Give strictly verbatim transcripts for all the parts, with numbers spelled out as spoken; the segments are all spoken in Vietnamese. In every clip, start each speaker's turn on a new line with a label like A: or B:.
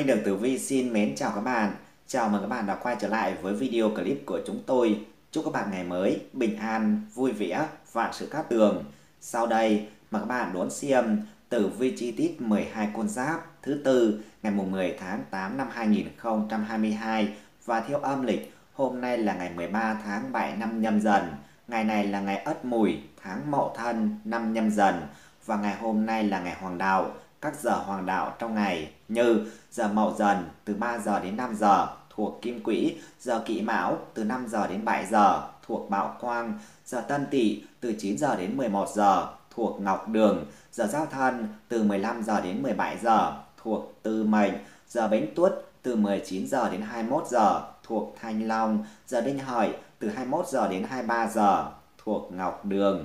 A: Minh Đường Tử Vi xin mến chào các bạn. Chào mừng các bạn đã quay trở lại với video clip của chúng tôi. Chúc các bạn ngày mới bình an, vui vẻ, vạn sự cát tường. Sau đây mời các bạn đón xem tử vi chi tiết mười hai con giáp thứ tư ngày mười tháng tám năm hai nghìn không trăm hai mươi hai, và theo âm lịch hôm nay là ngày mười ba tháng bảy năm Nhâm Dần. Ngày này là ngày Ất Mùi, tháng Mậu Thân, năm Nhâm Dần, và ngày hôm nay là ngày Hoàng Đạo. Các giờ hoàng đạo trong ngày như giờ Mậu Dần từ ba giờ đến năm giờ thuộc Kim Quỹ, giờ Kỷ Mão từ năm giờ đến bảy giờ thuộc Bảo Quang, giờ Tân Tỵ từ chín giờ đến mười một giờ thuộc Ngọc Đường, giờ Giáp Thân từ mười lăm giờ đến mười bảy giờ thuộc Tư Mệnh, giờ Bính Tuất từ mười chín giờ đến hai mươi mốt giờ thuộc Thanh Long, giờ Đinh Hợi từ hai mươi mốt giờ đến hai mươi ba giờ thuộc Ngọc Đường.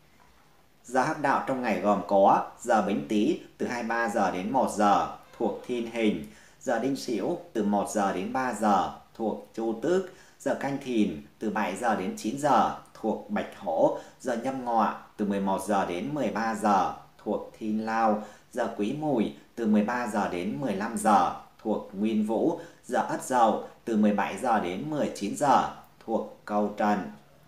A: Giờ hắc đạo trong ngày gồm có giờ Bính Tý từ hai mươi ba giờ đến một giờ thuộc Thiên Hình, giờ Đinh Sửu từ một giờ đến ba giờ thuộc Chu Tước, giờ Canh Thìn từ bảy giờ đến chín giờ thuộc Bạch Hổ, giờ Nhâm Ngọ từ mười một giờ đến mười ba giờ thuộc Thiên Lao, giờ Quý Mùi từ mười ba giờ đến mười lăm giờ thuộc Nguyên Vũ, giờ Ất Dậu từ mười bảy giờ đến mười chín giờ thuộc Câu Trần.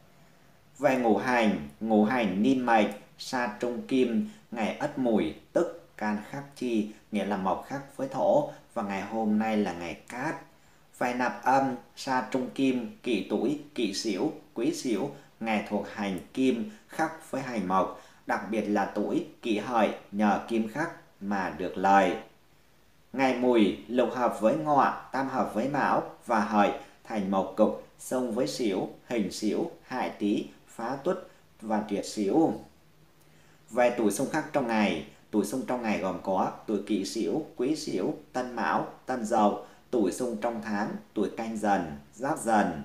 A: Về ngũ hành, ngũ hành niên mệnh Sa Trung Kim, ngày Ất Mùi tức can khắc chi, nghĩa là mộc khắc với thổ, và ngày hôm nay là ngày Cát. Về nạp âm, Sa Trung Kim, Kỷ Tuổi, Kỷ Sửu, Quý Sửu, ngày thuộc hành Kim khắc với hành mộc, đặc biệt là tuổi Kỷ Hợi nhờ kim khắc mà được lợi. Ngày Mùi lục hợp với Ngọ, tam hợp với Mão và Hợi thành mộc cục, xung với Sửu, hình Sửu, hại Tý, phá Tuất và tuyệt Sửu. Về tuổi xung khắc trong ngày, tuổi xung trong ngày gồm có tuổi Kỷ Sửu, Quý Sửu, Tân Mão, Tân Dậu. Tuổi xung trong tháng, tuổi Canh Dần, Giáp Dần.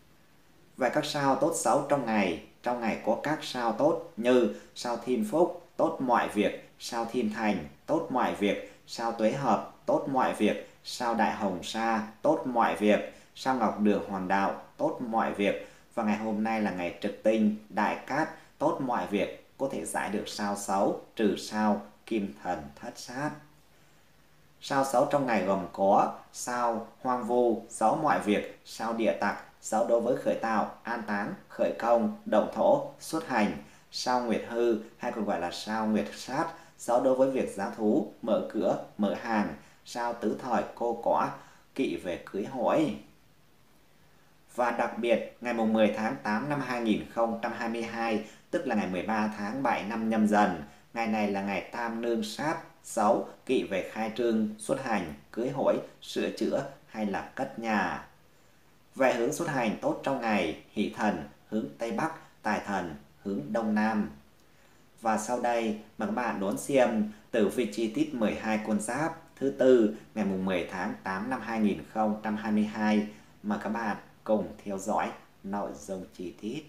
A: Về các sao tốt xấu trong ngày, trong ngày có các sao tốt như sao Thiên Phúc, tốt mọi việc, sao Thiên Thành, tốt mọi việc, sao Tuế Hợp, tốt mọi việc, sao Đại Hồng Sa, tốt mọi việc, sao Ngọc Đường Hoàng Đạo, tốt mọi việc, và ngày hôm nay là ngày Trực Tinh, Đại Cát, tốt mọi việc, có thể giải được sao xấu, trừ sao Kim Thần Thất Sát. Sao xấu trong ngày gồm có sao Hoang Vu, xấu mọi việc, sao Địa Tặc, xấu đối với khởi tạo, an táng, khởi công, động thổ, xuất hành, sao Nguyệt Hư hay còn gọi là sao Nguyệt Sát, xấu đối với việc giá thú, mở cửa, mở hàng, sao Tứ Thời cô quả, kỵ về cưới hỏi. Và đặc biệt, ngày mười tháng tám năm hai nghìn không trăm hai mươi hai, tức là ngày mười ba tháng bảy năm Nhâm Dần, ngày này là ngày Tam Nương Sát, xấu kỵ về khai trương, xuất hành, cưới hỏi, sửa chữa hay là cất nhà. Về hướng xuất hành tốt trong ngày, hỷ thần hướng Tây Bắc, tài thần hướng Đông Nam. Và sau đây mời các bạn đón xem tử vi chi tiết mười hai con giáp thứ tư ngày mười tháng tám năm hai nghìn không trăm hai mươi hai. Mời các bạn cùng theo dõi nội dung chi tiết.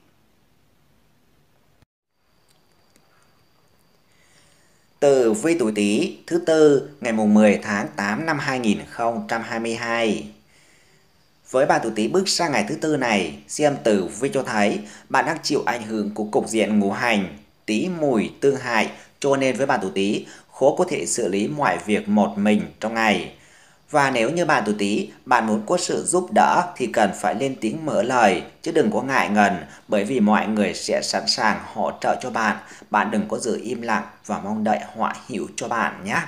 A: Tử vi tuổi Tý thứ tư ngày mười tháng tám năm hai nghìn không trăm hai mươi hai. Với bạn tuổi Tý bước sang ngày thứ tư này, xem tử vi cho thấy bạn đang chịu ảnh hưởng của cục diện ngũ hành Tý Mùi tương hại, cho nên với bạn tuổi Tý khó có thể xử lý mọi việc một mình trong ngày. Và nếu như bạn tuổi Tý, bạn muốn có sự giúp đỡ thì cần phải lên tiếng mở lời, chứ đừng có ngại ngần, bởi vì mọi người sẽ sẵn sàng hỗ trợ cho bạn. Bạn đừng có giữ im lặng và mong đợi họ hiểu cho bạn nhé.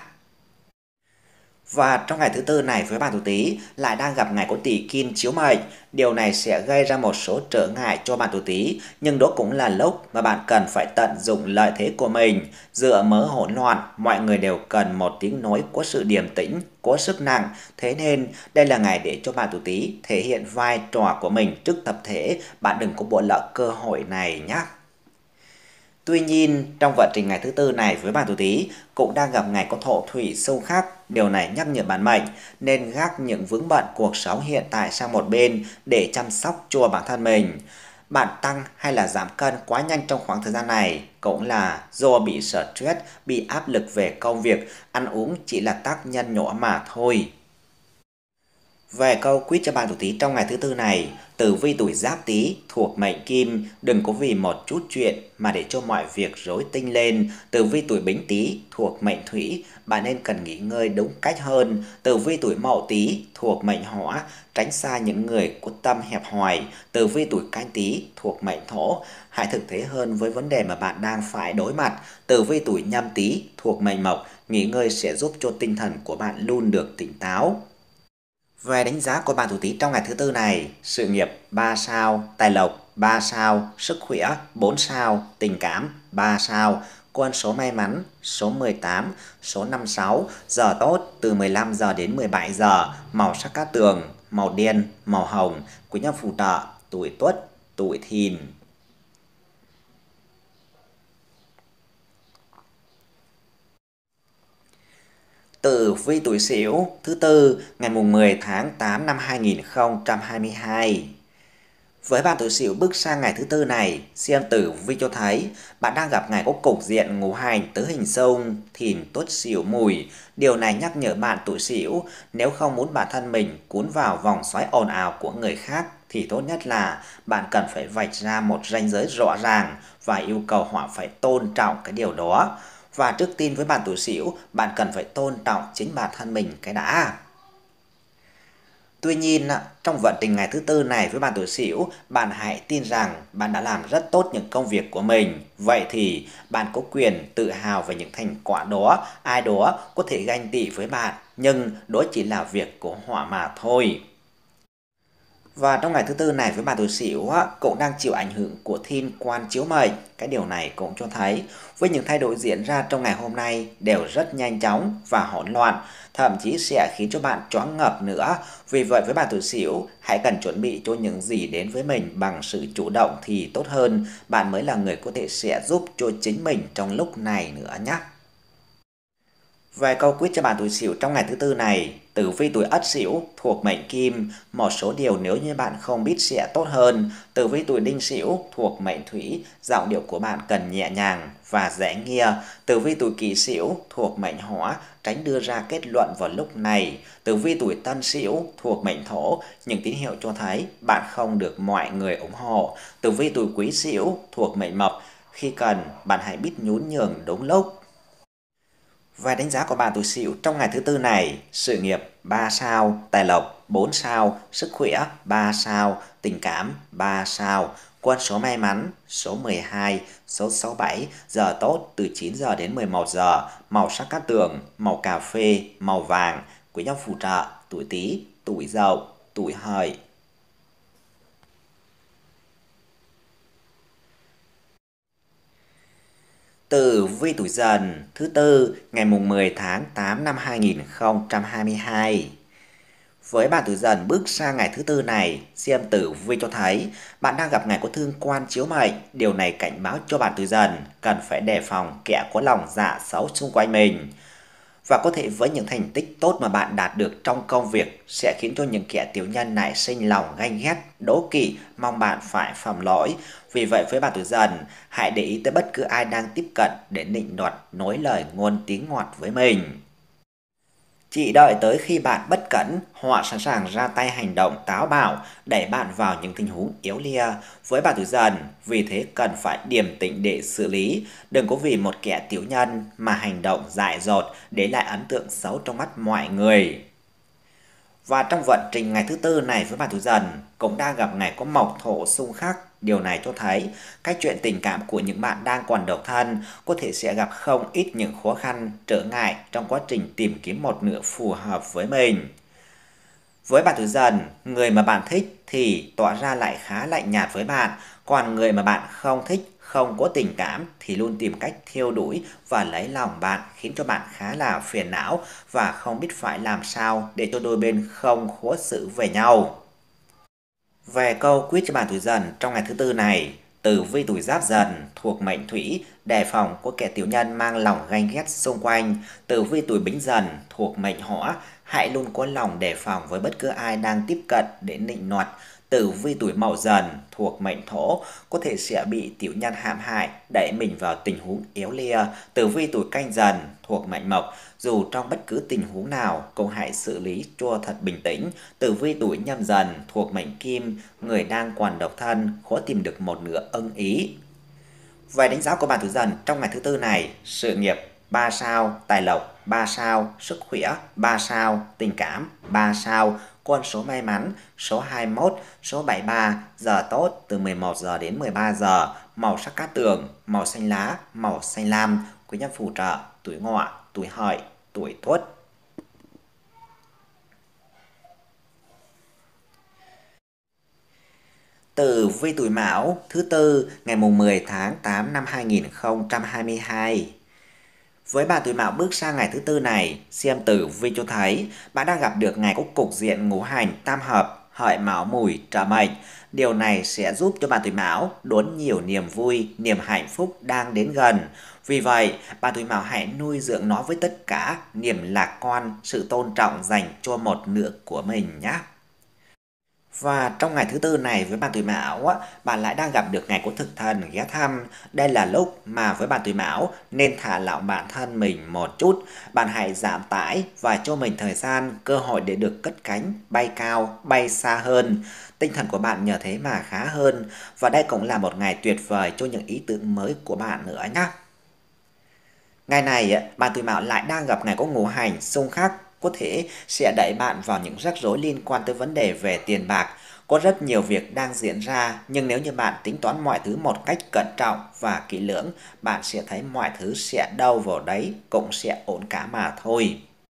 A: Và trong ngày thứ tư này với bạn tuổi Tý lại đang gặp ngày có Tỷ Kim chiếu mệnh. Điều này sẽ gây ra một số trở ngại cho bạn tuổi Tý, nhưng đó cũng là lúc mà bạn cần phải tận dụng lợi thế của mình. Giữa mớ hỗn loạn, mọi người đều cần một tiếng nói có sự điềm tĩnh, có sức nặng. Thế nên đây là ngày để cho bạn tuổi Tý thể hiện vai trò của mình trước tập thể. Bạn đừng có bỏ lỡ cơ hội này nhé. Tuy nhiên, trong vận trình ngày thứ tư này với bạn tuổi Tý cũng đang gặp ngày có thổ thủy xung khắc. Điều này nhắc nhở bản mệnh nên gác những vướng bận cuộc sống hiện tại sang một bên để chăm sóc cho bản thân mình. Bạn tăng hay là giảm cân quá nhanh trong khoảng thời gian này cũng là do bị stress, bị áp lực về công việc, ăn uống chỉ là tác nhân nhỏ mà thôi. Về câu quyết cho bạn tuổi Tý trong ngày thứ tư này, tử vi tuổi Giáp Tý thuộc mệnh Kim, đừng có vì một chút chuyện mà để cho mọi việc rối tinh lên. Tử vi tuổi Bính Tý thuộc mệnh Thủy, bạn nên cần nghỉ ngơi đúng cách hơn. Tử vi tuổi Mậu Tý thuộc mệnh Hỏa, tránh xa những người có tâm hẹp hòi. Tử vi tuổi Canh Tý thuộc mệnh Thổ, hãy thực tế hơn với vấn đề mà bạn đang phải đối mặt. Tử vi tuổi Nhâm Tý thuộc mệnh Mộc, nghỉ ngơi sẽ giúp cho tinh thần của bạn luôn được tỉnh táo. Về đánh giá của bạn tuổi Tý trong ngày thứ tư này, sự nghiệp ba sao, tài lộc ba sao, sức khỏe bốn sao, tình cảm ba sao, con số may mắn số mười tám, số năm mươi sáu, giờ tốt từ mười lăm giờ đến mười bảy giờ, màu sắc cát tường, màu đen, màu hồng, quý nhân phù trợ, tuổi Tuất, tuổi Thìn. Tử vi tuổi Sửu thứ tư ngày mùng mười tháng tám năm hai nghìn không trăm hai mươi hai. Với bạn tuổi Sửu bước sang ngày thứ tư này, xem tử vi cho thấy bạn đang gặp ngày có cục diện ngũ hành tứ hình xung, Thìn Tuất Sửu Mùi. Điều này nhắc nhở bạn tuổi Sửu, nếu không muốn bản thân mình cuốn vào vòng xoáy ồn ào của người khác thì tốt nhất là bạn cần phải vạch ra một ranh giới rõ ràng và yêu cầu họ phải tôn trọng cái điều đó. Và trước tiên với bạn tuổi Sửu, bạn cần phải tôn trọng chính bản thân mình cái đã. Tuy nhiên, trong vận trình ngày thứ tư này với bạn tuổi Sửu, bạn hãy tin rằng bạn đã làm rất tốt những công việc của mình. Vậy thì bạn có quyền tự hào về những thành quả đó, ai đó có thể ganh tị với bạn, nhưng đó chỉ là việc của họ mà thôi. Và trong ngày thứ tư này với bạn tuổi Sửu cũng đang chịu ảnh hưởng của thiên quan chiếu mệnh. Cái điều này cũng cho thấy với những thay đổi diễn ra trong ngày hôm nay đều rất nhanh chóng và hỗn loạn, thậm chí sẽ khiến cho bạn choáng ngợp nữa. Vì vậy với bạn tuổi Sửu, hãy cần chuẩn bị cho những gì đến với mình bằng sự chủ động thì tốt hơn. Bạn mới là người có thể sẽ giúp cho chính mình trong lúc này nữa nhé. Về câu quyết cho bạn tuổi Sửu trong ngày thứ tư này, tử vi tuổi Ất Sửu thuộc mệnh Kim, một số điều nếu như bạn không biết sẽ tốt hơn. Tử vi tuổi Đinh Sửu thuộc mệnh Thủy, giọng điệu của bạn cần nhẹ nhàng và dễ nghe. Tử vi tuổi Kỷ Sửu thuộc mệnh Hỏa, tránh đưa ra kết luận vào lúc này. Tử vi tuổi Tân Sửu thuộc mệnh Thổ, những tín hiệu cho thấy bạn không được mọi người ủng hộ. Tử vi tuổi Quý Sửu thuộc mệnh Mộc, khi cần bạn hãy biết nhún nhường đúng lúc. Và đánh giá của bạn tuổi Sửu trong ngày thứ tư này, sự nghiệp ba sao, tài lộc bốn sao, sức khỏe ba sao, tình cảm ba sao, con số may mắn số mười hai, số sáu mươi bảy, giờ tốt từ chín giờ đến mười một giờ, màu sắc cát tường, màu cà phê, màu vàng, quý nhân phù trợ, tuổi Tý, tuổi Dậu, tuổi Hợi. Tử vi tuổi Dần thứ tư ngày mùng mười tháng tám năm hai nghìn không trăm hai mươi hai. Với bạn tuổi Dần bước sang ngày thứ tư này, xem tử vi cho thấy bạn đang gặp ngày có thương quan chiếu mệnh. Điều này cảnh báo cho bạn tuổi Dần cần phải đề phòng kẻ có lòng dạ xấu xung quanh mình. Và có thể với những thành tích tốt mà bạn đạt được trong công việc sẽ khiến cho những kẻ tiểu nhân nảy sinh lòng ganh ghét, đố kỵ, mong bạn phải phạm lỗi. Vì vậy với bạn tuổi Dần, hãy để ý tới bất cứ ai đang tiếp cận để nịnh nọt, nói lời ngôn tiếng ngọt với mình. Chỉ đợi tới khi bạn bất cẩn, họ sẵn sàng ra tay hành động táo bạo, đẩy bạn vào những tình huống yếu lia. Với bạn tuổi Dần, vì thế cần phải điềm tĩnh để xử lý. Đừng có vì một kẻ tiểu nhân mà hành động dại dột, để lại ấn tượng xấu trong mắt mọi người. Và trong vận trình ngày thứ tư này với bạn tuổi Dần cũng đang gặp ngày có mộc thổ xung khắc. Điều này cho thấy cái chuyện tình cảm của những bạn đang còn độc thân có thể sẽ gặp không ít những khó khăn, trở ngại trong quá trình tìm kiếm một nửa phù hợp với mình. Với bạn tuổi Dần, người mà bạn thích thì tỏ ra lại khá lạnh nhạt với bạn, còn người mà bạn không thích, không có tình cảm thì luôn tìm cách theo đuổi và lấy lòng bạn, khiến cho bạn khá là phiền não và không biết phải làm sao để cho đôi bên không khó xử về nhau. Về câu quyết cho bạn tuổi Dần trong ngày thứ tư này, tử vi tuổi Giáp Dần thuộc mệnh Thủy, đề phòng có kẻ tiểu nhân mang lòng ganh ghét xung quanh. Tử vi tuổi Bính Dần thuộc mệnh Hỏa, hãy luôn có lòng đề phòng với bất cứ ai đang tiếp cận để nịnh nọt. Tử vi tuổi Mậu Dần thuộc mệnh Thổ có thể sẽ bị tiểu nhân hãm hại, đẩy mình vào tình huống éo le. Tử vi tuổi Canh Dần thuộc mệnh Mộc, dù trong bất cứ tình huống nào cũng hãy xử lý cho thật bình tĩnh. Tử vi tuổi Nhâm Dần thuộc mệnh Kim, người đang còn độc thân khó tìm được một nửa ưng ý. Về đánh giá của bạn tuổi Dần trong ngày thứ tư này: sự nghiệp ba sao, tài lộc ba sao, sức khỏe ba sao, tình cảm ba sao, con số may mắn số hai mươi mốt, số bảy mươi ba, giờ tốt từ mười một giờ đến mười ba giờ, màu sắc cát tường, màu xanh lá, màu xanh lam, quý nhân phù trợ tuổi Ngọ, tuổi Hợi, tuổi Tuất. Tử vi tuổi Mão thứ tư ngày mùng mười tháng tám năm hai nghìn không trăm hai mươi hai. Với bạn tuổi Mão bước sang ngày thứ tư này, xem tử vi cho thấy bạn đang gặp được ngày có cục diện ngũ hành tam hợp, Hợi Mão Mùi trợ mệnh. Điều này sẽ giúp cho bạn tuổi Mão đón nhiều niềm vui, niềm hạnh phúc đang đến gần. Vì vậy, bạn tuổi Mão hãy nuôi dưỡng nó với tất cả niềm lạc quan, sự tôn trọng dành cho một nửa của mình nhé. Và trong ngày thứ tư này với bạn tuổi Mão á, bạn lại đang gặp được ngày của thực thần ghé thăm. Đây là lúc mà với bạn tuổi Mão nên thả lỏng bản thân mình một chút. Bạn hãy giảm tải và cho mình thời gian, cơ hội để được cất cánh, bay cao, bay xa hơn. Tinh thần của bạn nhờ thế mà khá hơn. Và đây cũng là một ngày tuyệt vời cho những ý tưởng mới của bạn nữa nhé. Ngày này, bạn tuổi Mão lại đang gặp ngày có ngũ hành xung khắc, có thể sẽ đẩy bạn vào những rắc rối liên quan tới vấn đề về tiền bạc. Có rất nhiều việc đang diễn ra, nhưng nếu như bạn tính toán mọi thứ một cách cẩn trọng và kỹ lưỡng, bạn sẽ thấy mọi thứ sẽ đâu vào đấy, cũng sẽ ổn cả mà thôi.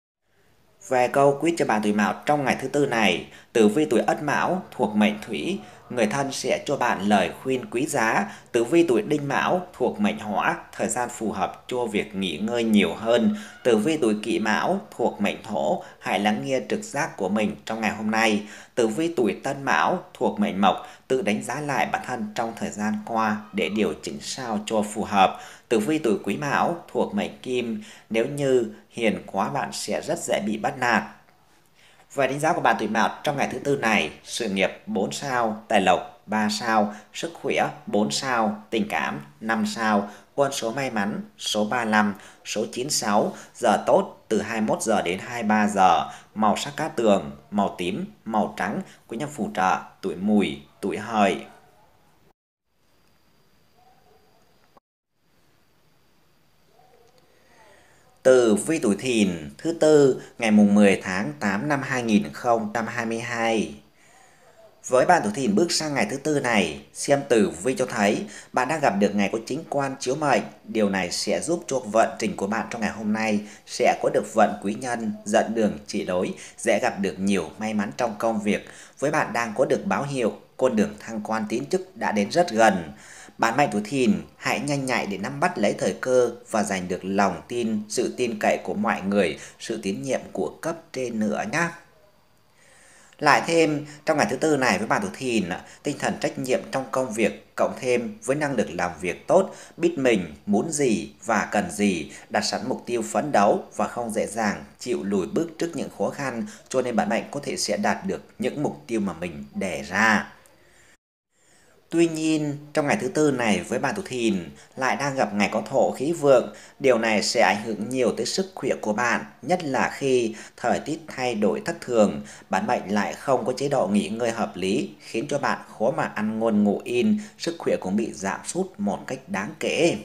A: Về câu quyết cho bạn tuổi Mão trong ngày thứ tư này, tử vi tuổi Ất Mão thuộc mệnh Thủy, người thân sẽ cho bạn lời khuyên quý giá. Tử vi tuổi Đinh Mão thuộc mệnh Hỏa, thời gian phù hợp cho việc nghỉ ngơi nhiều hơn. Tử vi tuổi Kỷ Mão thuộc mệnh Thổ, hãy lắng nghe trực giác của mình trong ngày hôm nay. Tử vi tuổi Tân Mão thuộc mệnh Mộc, tự đánh giá lại bản thân trong thời gian qua để điều chỉnh sao cho phù hợp. Tử vi tuổi Quý Mão thuộc mệnh Kim, nếu như hiền quá bạn sẽ rất dễ bị bắt nạt. Về đánh giá của bạn tuổi Mão trong ngày thứ tư này: sự nghiệp bốn sao, tài lộc ba sao, sức khỏe bốn sao, tình cảm năm sao, con số may mắn số ba mươi lăm, số chín mươi sáu, giờ tốt từ hai mươi mốt giờ đến hai mươi ba giờ, màu sắc cát tường, màu tím, màu trắng, quý nhân phù trợ tuổi Mùi, tuổi Hợi. Tử vi tuổi Thìn thứ tư ngày mùng mười tháng tám năm hai nghìn không trăm hai mươi hai. Với bạn tuổi Thìn bước sang ngày thứ tư này, xem tử vi cho thấy bạn đang gặp được ngày có chính quan chiếu mệnh. Điều này sẽ giúp cho vận trình của bạn trong ngày hôm nay sẽ có được vận quý nhân, dẫn đường chỉ lối, dễ gặp được nhiều may mắn trong công việc. Với bạn đang có được báo hiệu, con đường thăng quan tiến chức đã đến rất gần. Bạn mệnh tuổi Thìn hãy nhanh nhạy để nắm bắt lấy thời cơ và giành được lòng tin, sự tin cậy của mọi người, sự tín nhiệm của cấp trên nữa nhé. Lại thêm, trong ngày thứ tư này với bạn tuổi Thìn, tinh thần trách nhiệm trong công việc cộng thêm với năng lực làm việc tốt, biết mình muốn gì và cần gì, đặt sẵn mục tiêu phấn đấu và không dễ dàng chịu lùi bước trước những khó khăn, cho nên bạn mệnh có thể sẽ đạt được những mục tiêu mà mình đề ra. Tuy nhiên, trong ngày thứ tư này với bạn tuổi Thìn lại đang gặp ngày có thổ khí vượng. Điều này sẽ ảnh hưởng nhiều tới sức khỏe của bạn, nhất là khi thời tiết thay đổi thất thường, bản mệnh lại không có chế độ nghỉ ngơi hợp lý, khiến cho bạn khó mà ăn ngon ngủ yên, sức khỏe cũng bị giảm sút một cách đáng kể.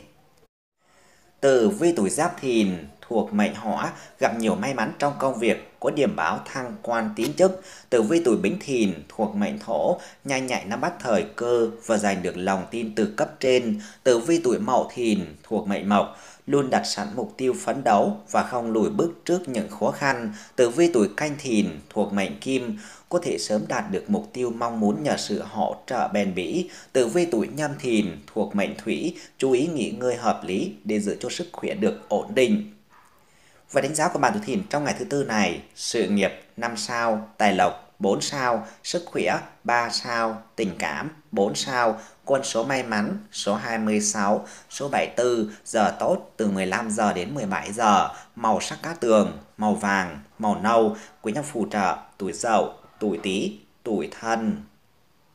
A: Tử vi tuổi Giáp Thìn thuộc mệnh Hỏa, gặp nhiều may mắn trong công việc, có điểm báo thăng quan tiến chức. Tử vi tuổi Bính Thìn thuộc mệnh Thổ, nhanh nhạy nắm bắt thời cơ và giành được lòng tin từ cấp trên. Tử vi tuổi Mậu Thìn thuộc mệnh Mộc, luôn đặt sẵn mục tiêu phấn đấu và không lùi bước trước những khó khăn. Tử vi tuổi Canh Thìn thuộc mệnh Kim, có thể sớm đạt được mục tiêu mong muốn nhờ sự hỗ trợ bền bỉ. Tử vi tuổi Nhâm Thìn thuộc mệnh Thủy, chú ý nghỉ ngơi hợp lý để giữ cho sức khỏe được ổn định. Và đánh giá của bạn tuổi Thìn trong ngày thứ tư này: sự nghiệp năm sao, tài lộc bốn sao, sức khỏe ba sao, tình cảm bốn sao, con số may mắn số hai mươi sáu, số bảy mươi tư, giờ tốt từ mười lăm giờ đến mười bảy giờ, màu sắc cát tường, màu vàng, màu nâu, quý nhân phù trợ tuổi Dậu, tuổi Tý, tuổi Thân.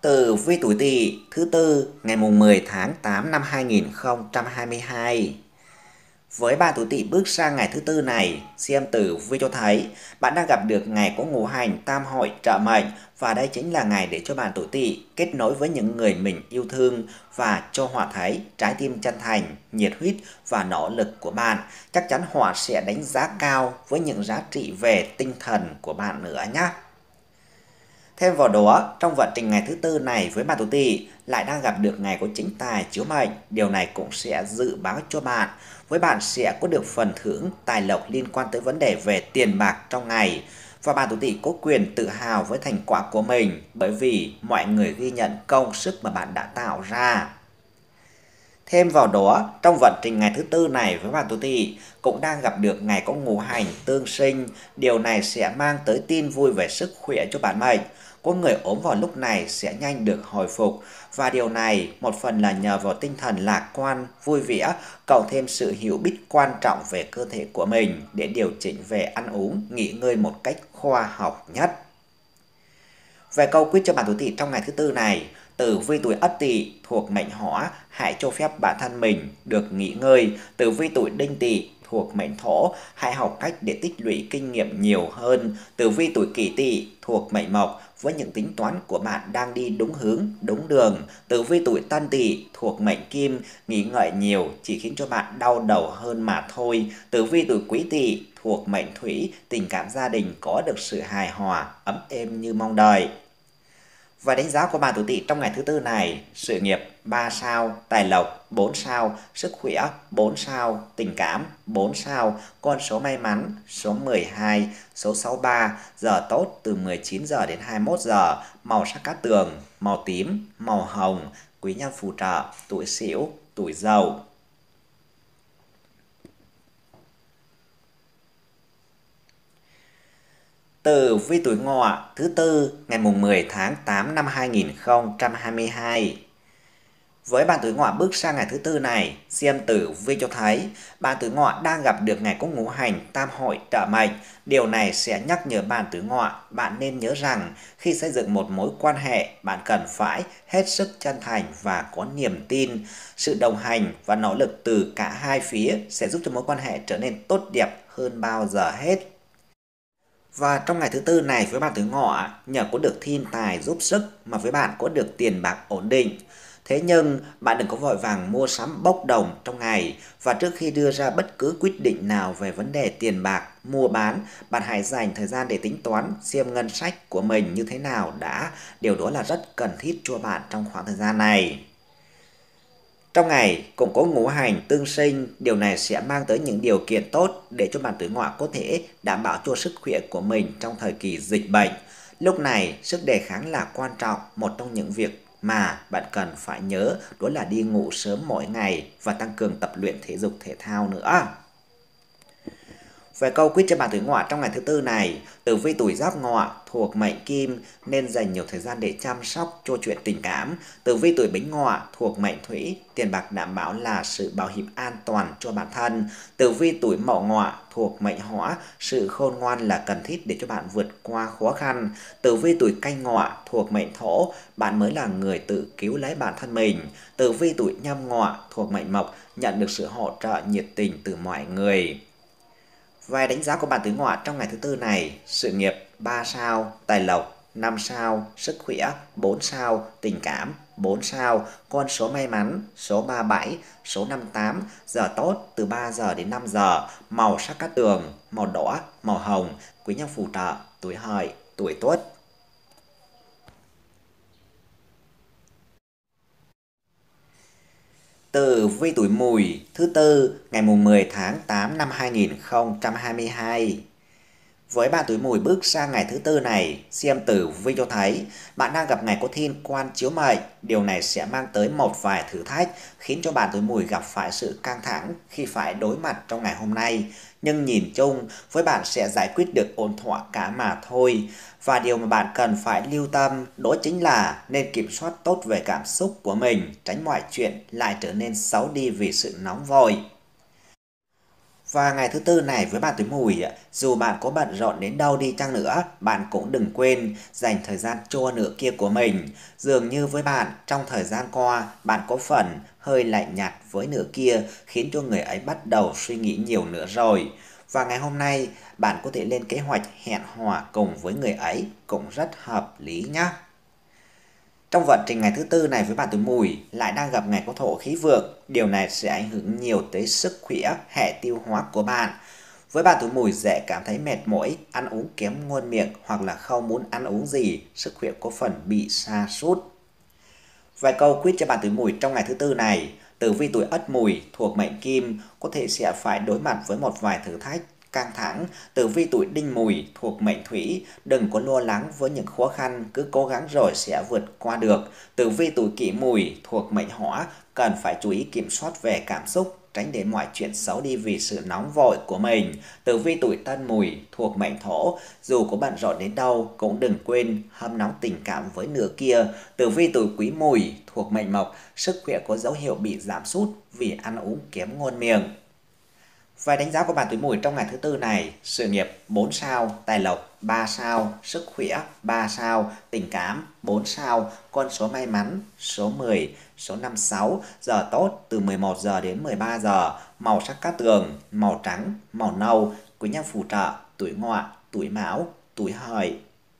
A: Tử vi tuổi Tỵ thứ tư ngày mùng mười tháng tám năm hai nghìn không trăm hai mươi hai. Với bạn tuổi Tỵ bước sang ngày thứ tư này, xem tử vi cho thấy bạn đang gặp được ngày có ngũ hành tam hội trợ mệnh, và đây chính là ngày để cho bạn tuổi Tỵ kết nối với những người mình yêu thương và cho họ thấy trái tim chân thành, nhiệt huyết và nỗ lực của bạn. Chắc chắn họ sẽ đánh giá cao với những giá trị về tinh thần của bạn nữa nhé. Thêm vào đó, trong vận trình ngày thứ tư này với bạn tuổi Tỵ lại đang gặp được ngày có chính tài chiếu mệnh. Điều này cũng sẽ dự báo cho bạn, với bạn sẽ có được phần thưởng tài lộc liên quan tới vấn đề về tiền bạc trong ngày. Và bạn tuổi Tỵ có quyền tự hào với thành quả của mình, bởi vì mọi người ghi nhận công sức mà bạn đã tạo ra. Thêm vào đó, trong vận trình ngày thứ tư này với bạn tuổi Tỵ cũng đang gặp được ngày có ngũ hành tương sinh. Điều này sẽ mang tới tin vui về sức khỏe cho bạn mệnh. Có người ốm vào lúc này sẽ nhanh được hồi phục, và điều này một phần là nhờ vào tinh thần lạc quan, vui vẻ, cộng thêm sự hiểu biết quan trọng về cơ thể của mình để điều chỉnh về ăn uống, nghỉ ngơi một cách khoa học nhất. Về câu quyết cho bạn tuổi Tỵ trong ngày thứ tư này, tử vi tuổi Ất Tỵ thuộc mệnh Hỏa, hãy cho phép bản thân mình được nghỉ ngơi. Tử vi tuổi Đinh Tỵ thuộc mệnh Thổ, hãy học cách để tích lũy kinh nghiệm nhiều hơn. Tử vi tuổi Kỷ Tỵ thuộc mệnh Mộc, với những tính toán của bạn đang đi đúng hướng, đúng đường. Tử vi tuổi Tân Tỵ thuộc mệnh Kim, nghĩ ngợi nhiều chỉ khiến cho bạn đau đầu hơn mà thôi. Tử vi tuổi Quý Tỵ thuộc mệnh Thủy, tình cảm gia đình có được sự hài hòa, ấm êm như mong đợi. Và đánh giá của bạn tuổi Tỵ trong ngày thứ tư này: sự nghiệp ba sao, tài lộc bốn sao, sức khỏe bốn sao, tình cảm bốn sao, con số may mắn số mười hai, số sáu mươi ba, giờ tốt từ mười chín giờ đến hai mươi mốt giờ, màu sắc cát tường màu tím, màu hồng, quý nhân phù trợ tuổi Sửu, tuổi Dậu. Tử vi tuổi Ngọ thứ tư ngày mùng mười tháng tám năm hai nghìn không trăm hai mươi hai. Với bạn tuổi Ngọ bước sang ngày thứ tư này, xem tử vi cho thấy bạn tuổi Ngọ đang gặp được ngày có ngũ hành tam hội trợ mệnh. Điều này sẽ nhắc nhở bạn tuổi Ngọ, bạn nên nhớ rằng khi xây dựng một mối quan hệ, bạn cần phải hết sức chân thành và có niềm tin. Sự đồng hành và nỗ lực từ cả hai phía sẽ giúp cho mối quan hệ trở nên tốt đẹp hơn bao giờ hết. Và trong ngày thứ tư này với bạn tuổi Ngọ, nhờ có được thiên tài giúp sức mà với bạn có được tiền bạc ổn định. Thế nhưng bạn đừng có vội vàng mua sắm bốc đồng trong ngày, và trước khi đưa ra bất cứ quyết định nào về vấn đề tiền bạc, mua bán, bạn hãy dành thời gian để tính toán xem ngân sách của mình như thế nào đã. Điều đó là rất cần thiết cho bạn trong khoảng thời gian này. Trong ngày cũng có ngũ hành tương sinh, điều này sẽ mang tới những điều kiện tốt để cho bạn tuổi Ngọ có thể đảm bảo cho sức khỏe của mình trong thời kỳ dịch bệnh. Lúc này, sức đề kháng là quan trọng, một trong những việc mà bạn cần phải nhớ đó là đi ngủ sớm mỗi ngày và tăng cường tập luyện thể dục thể thao nữa. Về câu quyết cho bạn tuổi Ngọ trong ngày thứ tư này, tử vi tuổi Giáp Ngọ thuộc mệnh Kim nên dành nhiều thời gian để chăm sóc cho chuyện tình cảm. Tử vi tuổi Bính Ngọ thuộc mệnh Thủy, tiền bạc đảm bảo là sự bảo hiểm an toàn cho bản thân. Tử vi tuổi Mậu Ngọ thuộc mệnh Hỏa, sự khôn ngoan là cần thiết để cho bạn vượt qua khó khăn. Tử vi tuổi Canh Ngọ thuộc mệnh Thổ, bạn mới là người tự cứu lấy bản thân mình. Tử vi tuổi Nhâm Ngọ thuộc mệnh Mộc, nhận được sự hỗ trợ nhiệt tình từ mọi người. Vài đánh giá của bạn tuổi Ngọ trong ngày thứ tư này: sự nghiệp ba sao, tài lộc năm sao, sức khỏe bốn sao, tình cảm bốn sao, con số may mắn số ba mươi bảy, số năm mươi tám, giờ tốt từ ba giờ đến năm giờ, màu sắc cát tường màu đỏ, màu hồng, quý nhân phù trợ tuổi Hợi, tuổi Tuất. Tử vi tuổi Mùi thứ tư ngày mùng mười tháng tám năm hai nghìn không trăm hai mươi hai. Với bạn tuổi Mùi bước sang ngày thứ tư này, xem tử vi cho thấy bạn đang gặp ngày có thiên quan chiếu mệnh. Điều này sẽ mang tới một vài thử thách, khiến cho bạn tuổi Mùi gặp phải sự căng thẳng khi phải đối mặt trong ngày hôm nay. Nhưng nhìn chung, với bạn sẽ giải quyết được ổn thỏa cả mà thôi. Và điều mà bạn cần phải lưu tâm đó chính là nên kiểm soát tốt về cảm xúc của mình, tránh mọi chuyện lại trở nên xấu đi vì sự nóng vội. Và ngày thứ tư này với bạn tuổi Mùi, dù bạn có bận rộn đến đâu đi chăng nữa, bạn cũng đừng quên dành thời gian cho nửa kia của mình. Dường như với bạn, trong thời gian qua, bạn có phần hơi lạnh nhạt với nửa kia, khiến cho người ấy bắt đầu suy nghĩ nhiều nữa rồi. Và ngày hôm nay, bạn có thể lên kế hoạch hẹn hò cùng với người ấy, cũng rất hợp lý nhé. Trong vận trình ngày thứ tư này với bạn tuổi Mùi lại đang gặp ngày có thổ khí vượng, điều này sẽ ảnh hưởng nhiều tới sức khỏe, hệ tiêu hóa của bạn. Với bạn tuổi Mùi dễ cảm thấy mệt mỏi, ăn uống kém ngon miệng hoặc là không muốn ăn uống gì, sức khỏe có phần bị sa sút. Vài câu quyết cho bạn tuổi Mùi trong ngày thứ tư này. Tử vi tuổi Ất Mùi thuộc mệnh Kim có thể sẽ phải đối mặt với một vài thử thách căng thẳng. Tử vi tuổi Đinh Mùi thuộc mệnh Thủy, đừng có lo lắng với những khó khăn, cứ cố gắng rồi sẽ vượt qua được. Tử vi tuổi Kỷ Mùi thuộc mệnh Hỏa, cần phải chú ý kiểm soát về cảm xúc, tránh để mọi chuyện xấu đi vì sự nóng vội của mình. Tử vi tuổi Tân Mùi thuộc mệnh Thổ, dù có bận rộn đến đâu cũng đừng quên hâm nóng tình cảm với nửa kia. Tử vi tuổi Quý Mùi thuộc mệnh Mộc, sức khỏe có dấu hiệu bị giảm sút vì ăn uống kém ngon miệng. Vài đánh giá của bạn tuổi Mùi trong ngày thứ tư này: sự nghiệp bốn sao, tài lộc ba sao, sức khỏe ba sao, tình cảm bốn sao, con số may mắn số mười, số năm mươi sáu, giờ tốt từ mười một giờ đến mười ba giờ, màu sắc cát tường màu trắng, màu nâu, quý nhân phù trợ tuổi Ngọ, tuổi Mão, tuổi Hợi.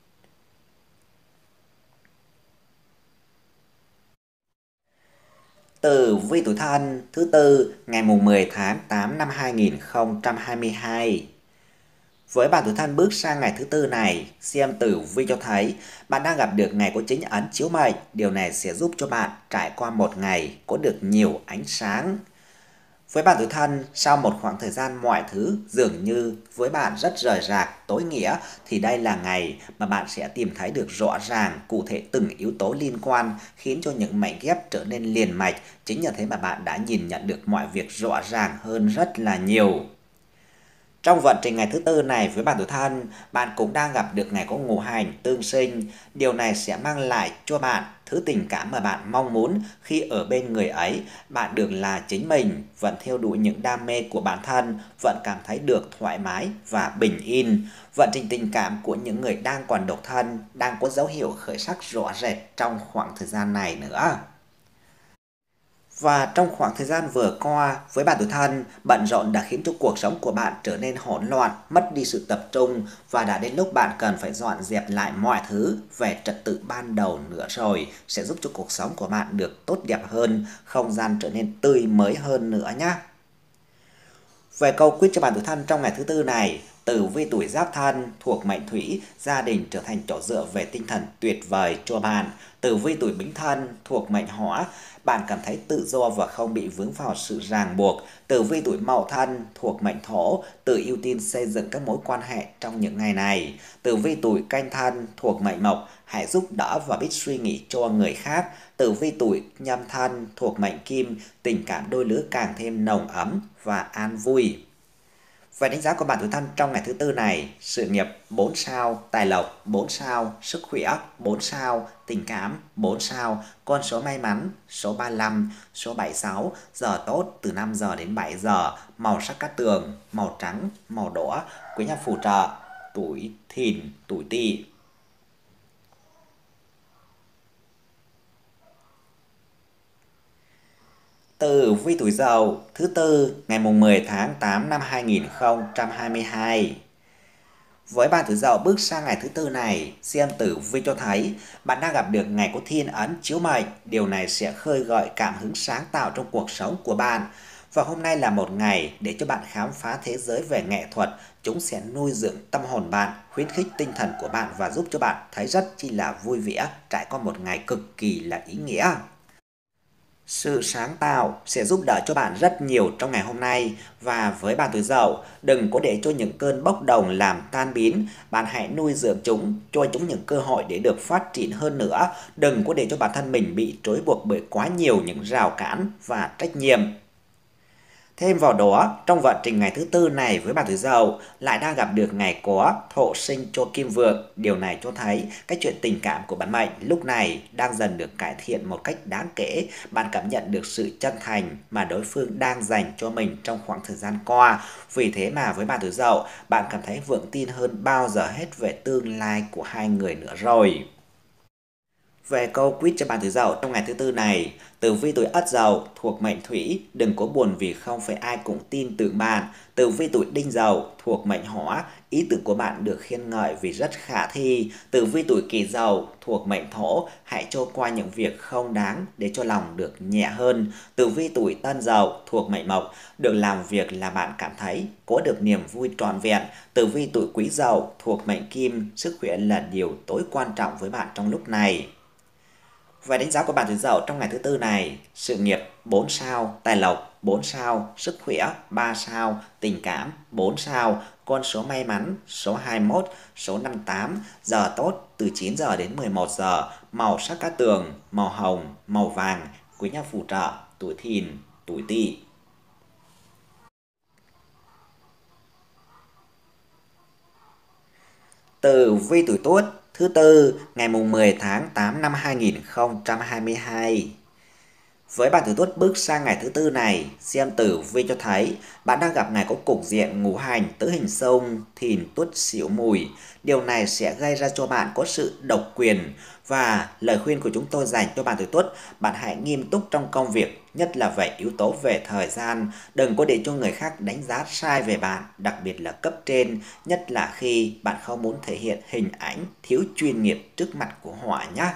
A: Tử vi tuổi Thân thứ tư ngày mùng mười tháng tám năm hai nghìn không trăm hai mươi hai. Với bạn tuổi Thân bước sang ngày thứ tư này, xem tử vi cho thấy bạn đang gặp được ngày có chính ấn chiếu mệnh. Điều này sẽ giúp cho bạn trải qua một ngày có được nhiều ánh sáng. Với bạn tuổi Thân, sau một khoảng thời gian mọi thứ dường như với bạn rất rời rạc, tối nghĩa, thì đây là ngày mà bạn sẽ tìm thấy được rõ ràng, cụ thể từng yếu tố liên quan, khiến cho những mảnh ghép trở nên liền mạch. Chính nhờ thế mà bạn đã nhìn nhận được mọi việc rõ ràng hơn rất là nhiều. Trong vận trình ngày thứ tư này với bạn tuổi Thân, bạn cũng đang gặp được ngày có ngũ hành tương sinh. Điều này sẽ mang lại cho bạn thứ tình cảm mà bạn mong muốn. Khi ở bên người ấy, bạn được là chính mình, vẫn theo đuổi những đam mê của bản thân, vẫn cảm thấy được thoải mái và bình yên. Vận trình tình cảm của những người đang còn độc thân đang có dấu hiệu khởi sắc rõ rệt trong khoảng thời gian này nữa. Và trong khoảng thời gian vừa qua, với bạn tuổi Thân, bận rộn đã khiến cho cuộc sống của bạn trở nên hỗn loạn, mất đi sự tập trung và đã đến lúc bạn cần phải dọn dẹp lại mọi thứ về trật tự ban đầu nữa rồi, sẽ giúp cho cuộc sống của bạn được tốt đẹp hơn, không gian trở nên tươi mới hơn nữa nhé. Về câu quyết cho bạn tuổi Thân trong ngày thứ tư này, tử vi tuổi Giáp Thân thuộc mệnh Thủy, gia đình trở thành chỗ dựa về tinh thần tuyệt vời cho bạn. Tử vi tuổi Bính Thân thuộc mệnh Hỏa, bạn cảm thấy tự do và không bị vướng vào sự ràng buộc. Tử vi tuổi Mậu Thân thuộc mệnh Thổ, tự ưu tiên xây dựng các mối quan hệ trong những ngày này. Tử vi tuổi Canh Thân thuộc mệnh Mộc, hãy giúp đỡ và biết suy nghĩ cho người khác. Tử vi tuổi Nhâm Thân thuộc mệnh Kim, tình cảm đôi lứa càng thêm nồng ấm và an vui. Về đánh giá của bạn tuổi Thân trong ngày thứ tư này: sự nghiệp bốn sao, tài lộc bốn sao, sức khỏe bốn sao, tình cảm bốn sao, con số may mắn số ba mươi lăm, số bảy mươi sáu, giờ tốt từ năm giờ đến bảy giờ, màu sắc cát tường màu trắng, màu đỏ, quý nhân phù trợ tuổi Thìn, tuổi Tỵ. Tử vi tuổi Dậu thứ tư ngày mùng mười tháng tám năm hai nghìn không trăm hai mươi hai. Với bạn tuổi Dậu bước sang ngày thứ tư này, xem tử vi cho thấy bạn đang gặp được ngày có thiên ấn chiếu mệnh. Điều này sẽ khơi gợi cảm hứng sáng tạo trong cuộc sống của bạn. Và hôm nay là một ngày để cho bạn khám phá thế giới về nghệ thuật. Chúng sẽ nuôi dưỡng tâm hồn bạn, khuyến khích tinh thần của bạn và giúp cho bạn thấy rất chi là vui vẻ, trải qua một ngày cực kỳ là ý nghĩa. Sự sáng tạo sẽ giúp đỡ cho bạn rất nhiều trong ngày hôm nay. Và với bạn tuổi Dậu, đừng có để cho những cơn bốc đồng làm tan biến. Bạn hãy nuôi dưỡng chúng, cho chúng những cơ hội để được phát triển hơn nữa. Đừng có để cho bản thân mình bị trói buộc bởi quá nhiều những rào cản và trách nhiệm. Thêm vào đó, trong vận trình ngày thứ tư này với bạn tuổi Dậu lại đang gặp được ngày có thổ sinh cho Kim Vượng. Điều này cho thấy cái chuyện tình cảm của bạn mệnh lúc này đang dần được cải thiện một cách đáng kể. Bạn cảm nhận được sự chân thành mà đối phương đang dành cho mình trong khoảng thời gian qua. Vì thế mà với bạn tuổi Dậu, bạn cảm thấy vững tin hơn bao giờ hết về tương lai của hai người nữa rồi. Về câu quiz cho bạn tuổi Dậu trong ngày thứ tư này, tử vi tuổi Ất Dậu thuộc mệnh Thủy, đừng có buồn vì không phải ai cũng tin tưởng bạn. Tử vi tuổi Đinh Dậu thuộc mệnh Hỏa, ý tưởng của bạn được khen ngợi vì rất khả thi. Tử vi tuổi Kỷ Dậu thuộc mệnh Thổ, hãy cho qua những việc không đáng để cho lòng được nhẹ hơn. Tử vi tuổi Tân Dậu thuộc mệnh Mộc, được làm việc là bạn cảm thấy có được niềm vui trọn vẹn. Tử vi tuổi Quý Dậu thuộc mệnh Kim, sức khỏe là điều tối quan trọng với bạn trong lúc này. Về đánh giá của bạn tuổi Dậu trong ngày thứ tư này, sự nghiệp bốn sao, tài lộc bốn sao, sức khỏe ba sao, tình cảm bốn sao, con số may mắn số hai mươi mốt, số năm mươi tám, giờ tốt từ chín giờ đến mười một giờ, màu sắc cát tường, màu hồng, màu vàng, quý nhân phù trợ, tuổi Thìn, tuổi Tỵ. Tử vi tuổi Tuất thứ tư ngày mùng mười tháng tám năm hai nghìn không trăm hai mươi hai. Với bạn tuổi Tuất bước sang ngày thứ tư này, xem tử vi cho thấy bạn đang gặp ngày có cục diện ngũ hành tứ hình xông, Thìn Tuất Sửu Mùi. Điều này sẽ gây ra cho bạn có sự độc quyền, và lời khuyên của chúng tôi dành cho bạn tuổi Tuất, bạn hãy nghiêm túc trong công việc, nhất là về yếu tố về thời gian. Đừng có để cho người khác đánh giá sai về bạn, đặc biệt là cấp trên, nhất là khi bạn không muốn thể hiện hình ảnh thiếu chuyên nghiệp trước mặt của họ nhé.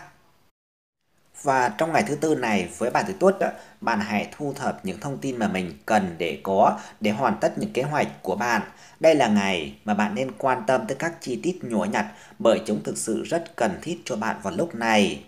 A: Và trong ngày thứ tư này với bạn tuổi Tuất, bạn hãy thu thập những thông tin mà mình cần để có để hoàn tất những kế hoạch của bạn. Đây là ngày mà bạn nên quan tâm tới các chi tiết nhỏ nhặt bởi chúng thực sự rất cần thiết cho bạn vào lúc này.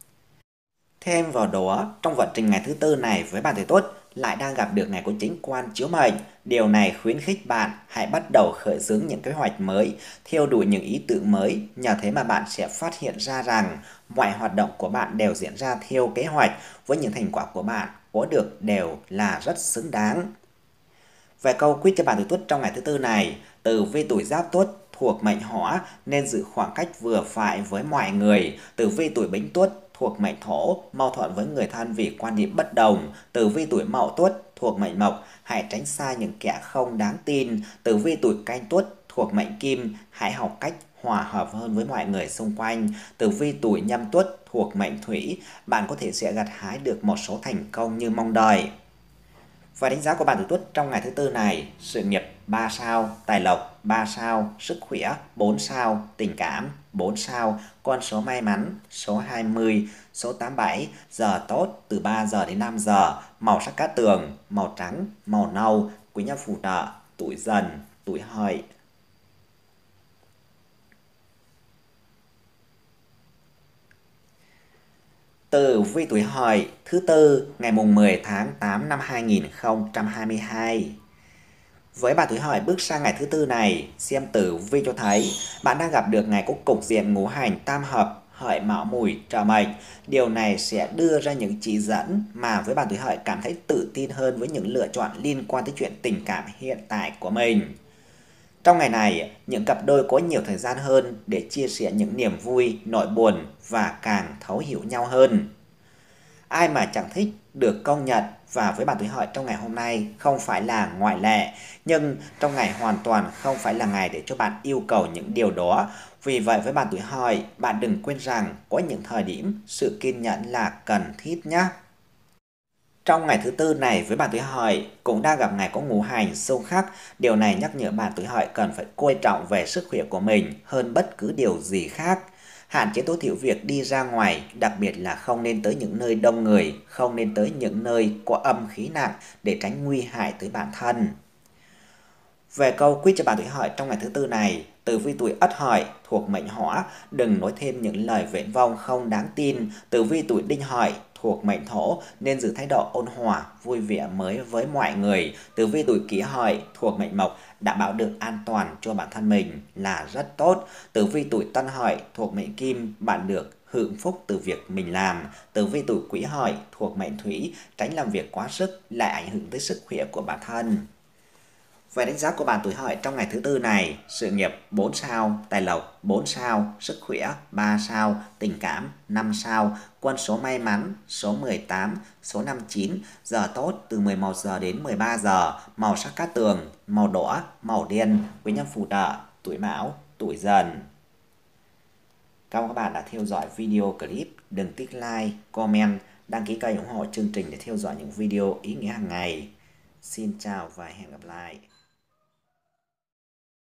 A: Thêm vào đó, trong vận trình ngày thứ tư này với bạn tuổi Tuất lại đang gặp được ngày có chính quan chiếu mệnh. Điều này khuyến khích bạn hãy bắt đầu khởi xướng những kế hoạch mới, theo đuổi những ý tưởng mới. Nhờ thế mà bạn sẽ phát hiện ra rằng mọi hoạt động của bạn đều diễn ra theo kế hoạch, với những thành quả của bạn có được đều là rất xứng đáng. Về câu quyết cho bạn tuổi Tuất trong ngày thứ tư này, tử vi tuổi Giáp Tuất thuộc mệnh Hỏa nên giữ khoảng cách vừa phải với mọi người. Tử vi tuổi Bính Tuất thuộc mệnh Thổ, mâu thuẫn với người thân vì quan điểm bất đồng. Tử vi tuổi Mậu Tuất thuộc mệnh Mộc, hãy tránh xa những kẻ không đáng tin. Tử vi tuổi Canh Tuất thuộc mệnh Kim, hãy học cách hòa hợp hơn với mọi người xung quanh. Tử vi tuổi Nhâm Tuất thuộc mệnh Thủy, bạn có thể sẽ gặt hái được một số thành công như mong đợi. Và đánh giá của bạn tuổi Tuất trong ngày thứ tư này, sự nghiệp ba sao, tài lộc ba sao, sức khỏe bốn sao, tình cảm bốn sao, con số may mắn số hai mươi, số tám mươi bảy, giờ tốt từ ba giờ đến năm giờ, màu sắc cát tường, màu trắng, màu nâu, quý nhân phù trợ, tuổi Dần, tuổi Hợi. Tử vi tuổi Hợi thứ tư ngày mùng mười tháng tám năm hai nghìn không trăm hai mươi hai. Với bạn tuổi Hợi bước sang ngày thứ tư này, xem tử vi cho thấy bạn đang gặp được ngày có cục diện ngũ hành tam hợp Hợi Mão Mùi trợ mệnh. Điều này sẽ đưa ra những chỉ dẫn mà với bạn tuổi Hợi cảm thấy tự tin hơn với những lựa chọn liên quan tới chuyện tình cảm hiện tại của mình. Trong ngày này, những cặp đôi có nhiều thời gian hơn để chia sẻ những niềm vui, nỗi buồn và càng thấu hiểu nhau hơn. Ai mà chẳng thích được công nhận, và với bạn tuổi Hợi trong ngày hôm nay không phải là ngoại lệ, nhưng trong ngày hoàn toàn không phải là ngày để cho bạn yêu cầu những điều đó. Vì vậy với bạn tuổi Hợi, bạn đừng quên rằng có những thời điểm sự kiên nhẫn là cần thiết nhé. Trong ngày thứ tư này với bạn tuổi Hợi cũng đang gặp ngày có ngũ hành xung khắc. Điều này nhắc nhở bạn tuổi Hợi cần phải coi trọng về sức khỏe của mình hơn bất cứ điều gì khác. Hạn chế tối thiểu việc đi ra ngoài, đặc biệt là không nên tới những nơi đông người, không nên tới những nơi có âm khí nặng để tránh nguy hại tới bản thân. Về câu quyết cho bạn tuổi Hợi trong ngày thứ tư này, tử vi tuổi Ất Hợi thuộc mệnh Hỏa, đừng nói thêm những lời viển vông không đáng tin. Tử vi tuổi Đinh Hợi thuộc mệnh Thổ nên giữ thái độ ôn hòa, vui vẻ mới với mọi người. Tử vi tuổi Kỷ Hợi thuộc mệnh Mộc đảm bảo được an toàn cho bản thân mình là rất tốt. Tử vi tuổi Tân Hợi thuộc mệnh Kim, bạn được hưởng phúc từ việc mình làm. Tử vi tuổi Quý Hợi thuộc mệnh Thủy, tránh làm việc quá sức lại ảnh hưởng tới sức khỏe của bản thân. Về đánh giá của bạn tuổi Hợi trong ngày thứ tư này: sự nghiệp bốn sao, tài lộc bốn sao, sức khỏe ba sao, tình cảm năm sao, quân số may mắn số mười tám, số năm mươi chín, giờ tốt từ mười một giờ đến mười ba giờ, màu sắc cát tường, màu đỏ, màu đen, quý nhân phù trợ tuổi Mão, tuổi Dần. Cảm ơn các bạn đã theo dõi video clip. Đừng tích like, comment, đăng ký kênh ủng hộ chương trình để theo dõi những video ý nghĩa hàng ngày. Xin chào và hẹn gặp lại.